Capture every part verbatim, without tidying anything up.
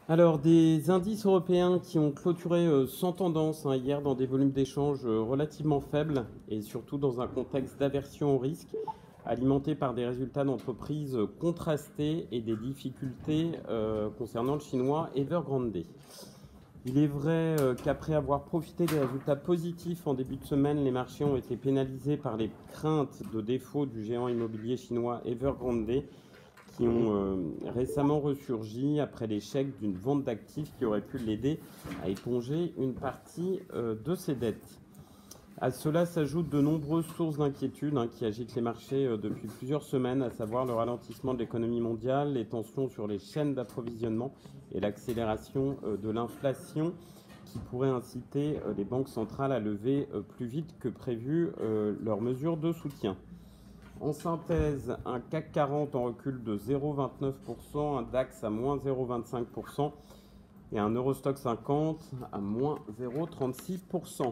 Alors, des indices européens qui ont clôturé euh, sans tendance hein, hier dans des volumes d'échanges euh, relativement faibles et surtout dans un contexte d'aversion au risque, alimenté par des résultats d'entreprises contrastés et des difficultés euh, concernant le chinois Evergrande. Il est vrai euh, qu'après avoir profité des résultats positifs en début de semaine, les marchés ont été pénalisés par les craintes de défaut du géant immobilier chinois Evergrande qui ont euh, récemment ressurgi après l'échec d'une vente d'actifs qui aurait pu l'aider à éponger une partie euh, de ses dettes. À cela s'ajoutent de nombreuses sources d'inquiétude hein, qui agitent les marchés euh, depuis plusieurs semaines, à savoir le ralentissement de l'économie mondiale, les tensions sur les chaînes d'approvisionnement et l'accélération euh, de l'inflation qui pourrait inciter euh, les banques centrales à lever euh, plus vite que prévu euh, leurs mesures de soutien. En synthèse, un C A C quarante en recul de zéro virgule vingt-neuf pour cent, un DAX à moins zéro virgule vingt-cinq pour cent et un Eurostock cinquante à moins zéro virgule trente-six pour cent.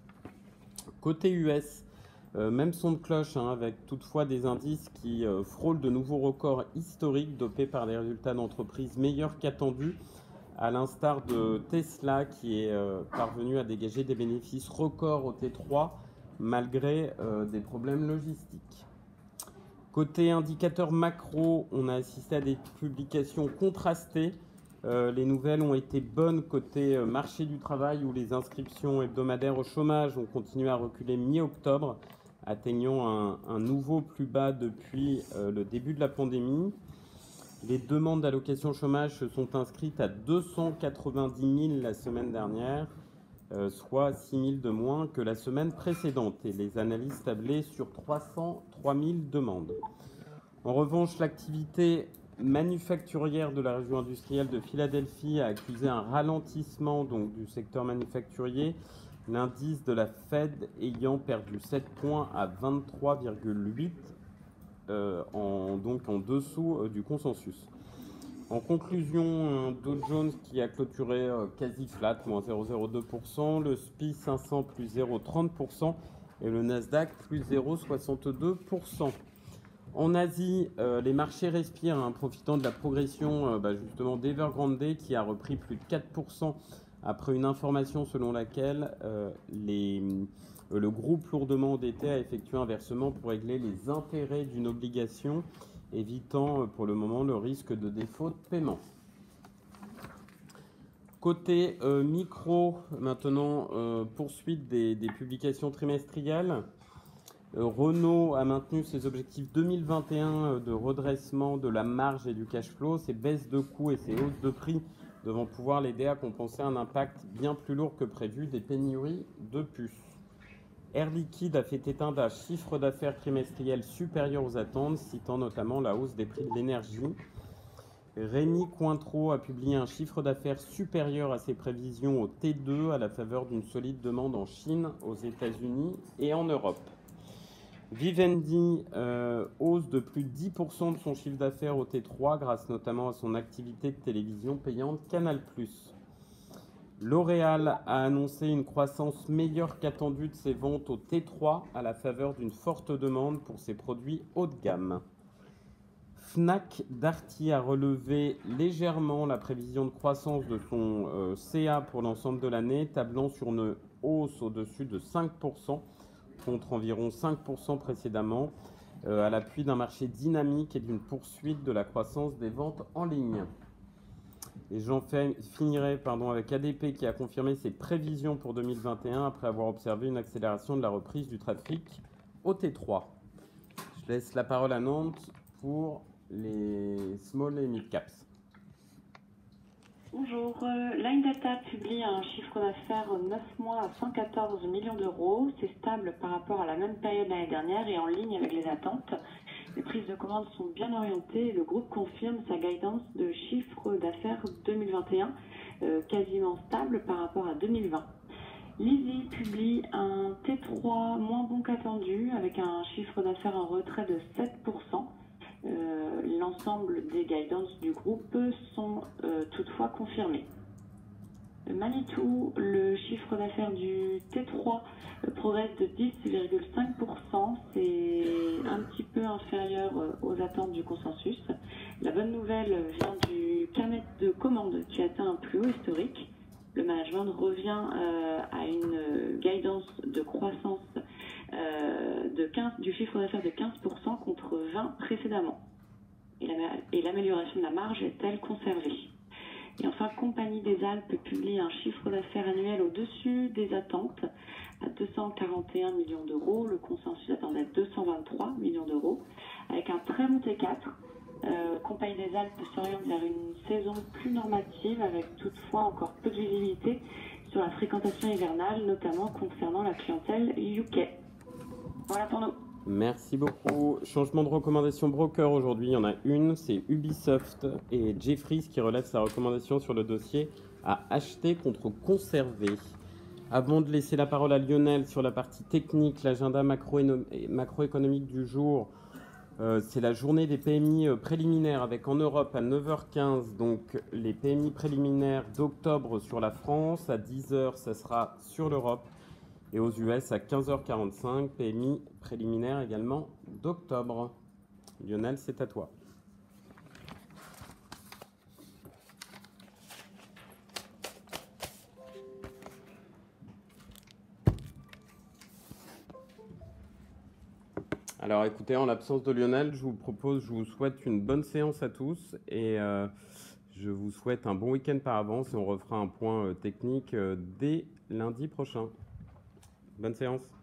Côté U S, euh, même son de cloche, hein, avec toutefois des indices qui euh, frôlent de nouveaux records historiques dopés par des résultats d'entreprises meilleurs qu'attendus, à l'instar de Tesla qui est euh, parvenu à dégager des bénéfices records au T trois malgré euh, des problèmes logistiques. Côté indicateur macro, on a assisté à des publications contrastées. Euh, les nouvelles ont été bonnes côté euh, marché du travail où les inscriptions hebdomadaires au chômage ont continué à reculer mi-octobre, atteignant un, un nouveau plus bas depuis euh, le début de la pandémie. Les demandes d'allocation chômage se sont inscrites à deux cent quatre-vingt-dix mille la semaine dernière, euh, soit six mille de moins que la semaine précédente. Et les analystes tablaient sur trois cent trois mille demandes. En revanche, l'activité manufacturière de la région industrielle de Philadelphie a accusé un ralentissement donc, du secteur manufacturier, l'indice de la Fed ayant perdu sept points à vingt-trois virgule huit, euh, en, donc en dessous euh, du consensus. En conclusion, un Dow Jones qui a clôturé euh, quasi flat, moins zéro virgule zéro deux pour cent, le S P I cinq cents plus zéro virgule trente pour cent et le Nasdaq plus zéro virgule soixante-deux pour cent. En Asie, euh, les marchés respirent, hein, profitant de la progression euh, bah, justement d'Evergrande qui a repris plus de quatre pour cent après une information selon laquelle euh, les, euh, le groupe lourdement endetté a effectué un versement pour régler les intérêts d'une obligation, évitant euh, pour le moment le risque de défaut de paiement. Côté euh, micro, maintenant, euh, poursuite des, des publications trimestrielles. Euh, Renault a maintenu ses objectifs deux mille vingt et un euh, de redressement de la marge et du cash flow, ses baisses de coûts et ses hausses de prix devant pouvoir l'aider à compenser un impact bien plus lourd que prévu des pénuries de puces. Air Liquide a fait éteindre un chiffre d'affaires trimestriel supérieur aux attentes, citant notamment la hausse des prix de l'énergie. Rémi Cointreau a publié un chiffre d'affaires supérieur à ses prévisions au T deux à la faveur d'une solide demande en Chine, aux États-Unis et en Europe. Vivendi euh, hausse de plus de dix pour cent de son chiffre d'affaires au T trois grâce notamment à son activité de télévision payante Canal plus. L'Oréal a annoncé une croissance meilleure qu'attendue de ses ventes au T trois à la faveur d'une forte demande pour ses produits haut de gamme. Fnac Darty a relevé légèrement la prévision de croissance de son euh, C A pour l'ensemble de l'année, tablant sur une hausse au-dessus de cinq pour cent contre environ cinq pour cent précédemment, euh, à l'appui d'un marché dynamique et d'une poursuite de la croissance des ventes en ligne. Et j'en finirai pardon, avec A D P qui a confirmé ses prévisions pour deux mille vingt et un après avoir observé une accélération de la reprise du trafic au T trois. Je laisse la parole à Nantes pour les small et mid caps. Bonjour, euh, Line Data publie un chiffre d'affaires neuf mois à cent quatorze millions d'euros. C'est stable par rapport à la même période l'année dernière et en ligne avec les attentes. Les prises de commandes sont bien orientées et le groupe confirme sa guidance de chiffre d'affaires deux mille vingt et un, euh, quasiment stable par rapport à deux mille vingt. Lizzie publie un T trois moins bon qu'attendu avec un chiffre d'affaires en retrait de sept pour cent. Euh, L'ensemble des guidances du groupe sont euh, toutefois confirmées. Manitou, le chiffre d'affaires du T trois euh, progresse de dix virgule cinq pour cent, c'est un petit peu inférieur euh, aux attentes du consensus. La bonne nouvelle vient du carnet de commandes qui atteint un plus haut historique. Le management revient euh, à une guidance de croissance euh, de quinze, du chiffre d'affaires de quinze pour cent contre vingt précédemment. Et l'amélioration de la marge est-elle conservée? Et enfin, Compagnie des Alpes publie un chiffre d'affaires annuel au-dessus des attentes à deux cent quarante et un millions d'euros. Le consensus attendait deux cent vingt-trois millions d'euros, avec un très bon T quatre. Euh, Compagnie des Alpes s'oriente vers une saison plus normative, avec toutefois encore peu de visibilité sur la fréquentation hivernale, notamment concernant la clientèle U K. Voilà pour nous. Merci beaucoup. Changement de recommandation broker aujourd'hui, il y en a une, c'est Ubisoft et Jeffries qui relève sa recommandation sur le dossier à acheter contre conserver. Avant de laisser la parole à Lionel sur la partie technique, l'agenda macroéconomique du jour, euh, c'est la journée des P M I préliminaires avec en Europe à neuf heures quinze, donc les P M I préliminaires d'octobre sur la France, à dix heures ça sera sur l'Europe. Et aux U S à quinze heures quarante-cinq, P M I préliminaire également d'octobre. Lionel, c'est à toi. Alors écoutez, en l'absence de Lionel, je vous propose, je vous souhaite une bonne séance à tous et euh, je vous souhaite un bon week-end par avance et on refera un point euh, technique euh, dès lundi prochain. Bonne séance.